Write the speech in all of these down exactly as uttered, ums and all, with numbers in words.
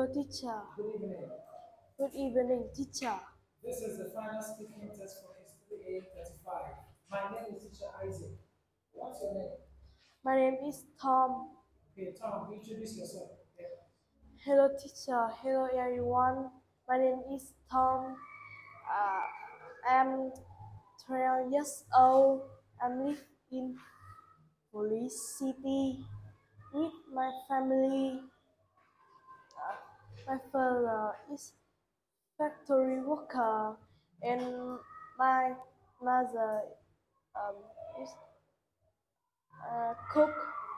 teacher. Good evening. Good evening, teacher. This is the final speaking test for History A thirty-five. My name is Teacher Isaac. What's your name? My name is Tom. Okay, Tom, introduce yourself. Okay. Hello, teacher. Hello, everyone. My name is Tom. Uh, I'm twelve years old. I live in Police City with my family. Uh, my father is factory worker, and my mother um, is a cook.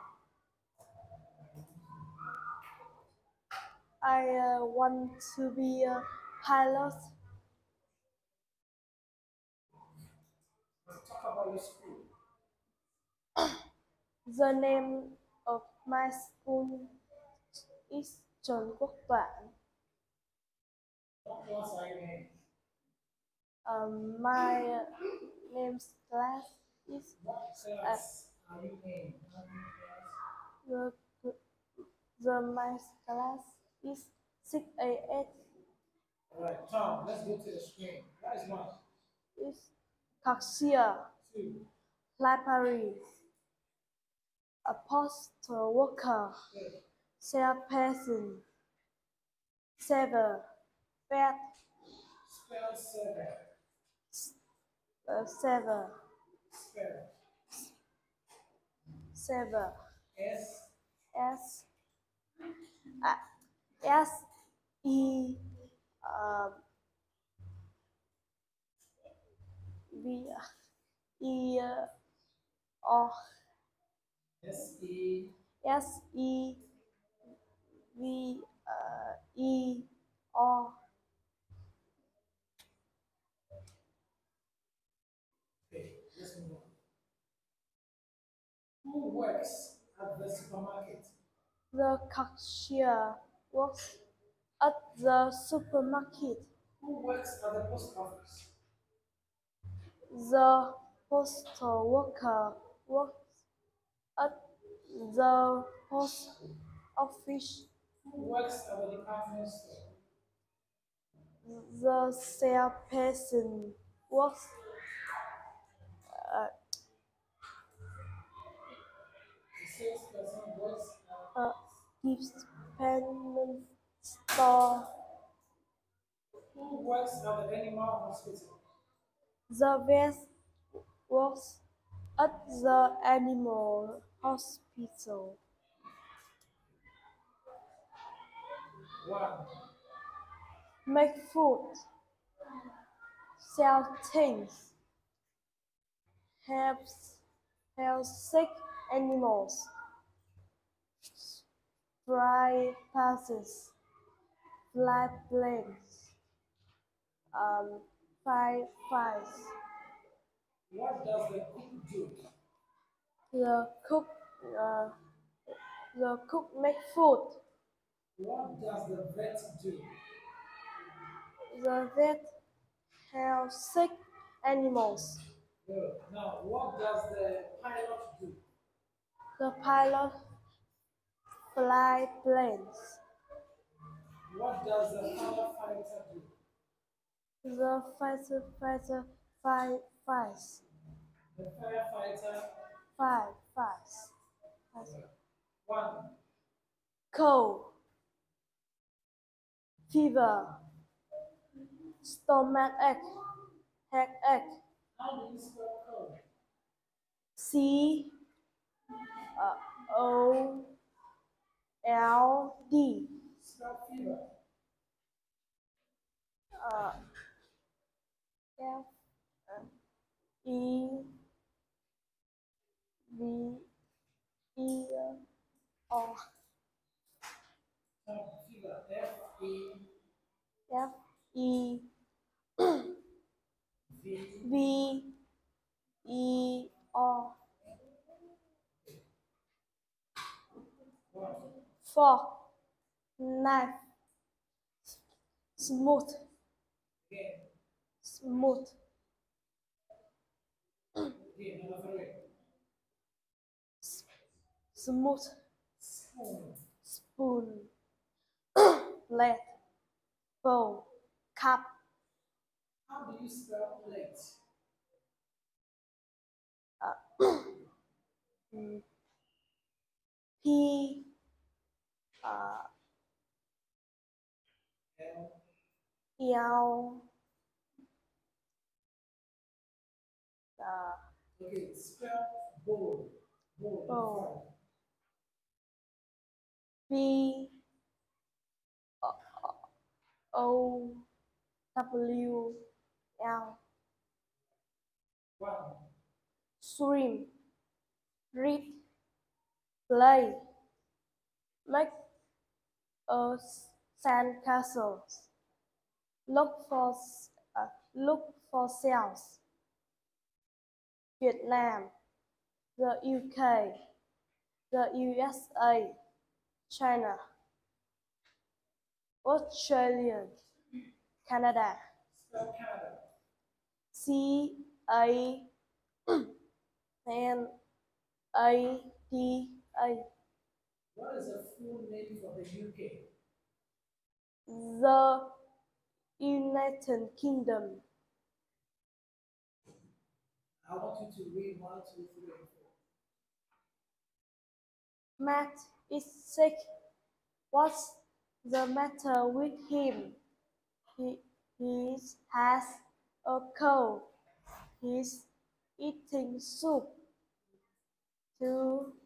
I uh, want to be a pilot. Let's talk about your school. The name of my school is Trần Quốc Toản. What class are you in? Um, my uh, name's class is What uh, class are you in? How many class? the the my class is six A eight. Alright, Tom, let's go to the screen. That is one. Is cashier, Two. library, a postal worker, Three. salesperson, server, vet, Spell seven. uh, server, Spell. server, S. S, uh, S E um, V E uh, O S. E. S E V uh, E O. Okay, let's move on. Who works at the supermarket? The cashier works at the supermarket. Who works at the post office? The postal worker works at the post office. Who works at the department store? The salesperson works at The salesperson works at a department store. Who works at the animal hospital? The vet works at the animal hospital. One. Make food, sell things, helps help sick animals, fly passes, fly planes, um, fly flies. What does the cook do? The cook, uh, the cook make food. What does the vet do? The vet helps sick animals. Good. Now, what does the pilot do? The pilot fly planes. What does the firefighter do? The fighter fighter fight fights. The firefighter. Fight fights. Fights. One. Cold, fever, stomach ache, headache. How do you spell cold? C uh, O L D. Spell fever. Uh, F uh, E V E O Spell fever. F E F E V. V E O. One. Fork, knife, smooth, Again. smooth, Again. Number three. smooth, Spoon. spoon, plate, bowl, cup. How do you spell plate? Mm, P uh, L. L uh, Okay, spell bowl. Bowl. bowl, B O W L. One. Swim, read, play, make a sandcastle, look for uh, look for sales. Vietnam, the U K, the U S A, China, Australia, Canada. Spell Canada. C A N A D A. What is the full name for the U K? The United Kingdom. I want you to read one, two, three, and four. Matt is sick. What's the matter with him? He, he has a cold. He's eating soup. Two.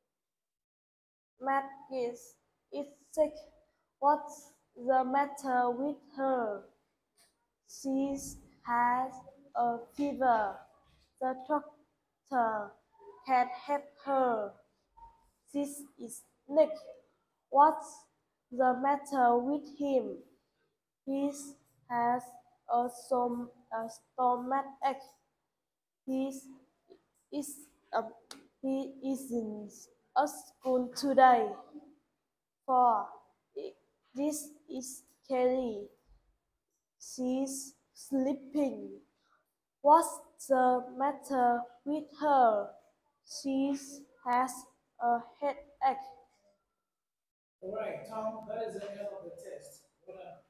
Matt is, is sick. What's the matter with her? She has a fever. The doctor can help her. This is Nick. What's the matter with him? He has a, som- a stomach ache. He is um, he isn't at school today. Four. This is Kelly. She's sleeping. What's the matter with her? She has a headache. All right, Tom, that is the end of the test. Well done.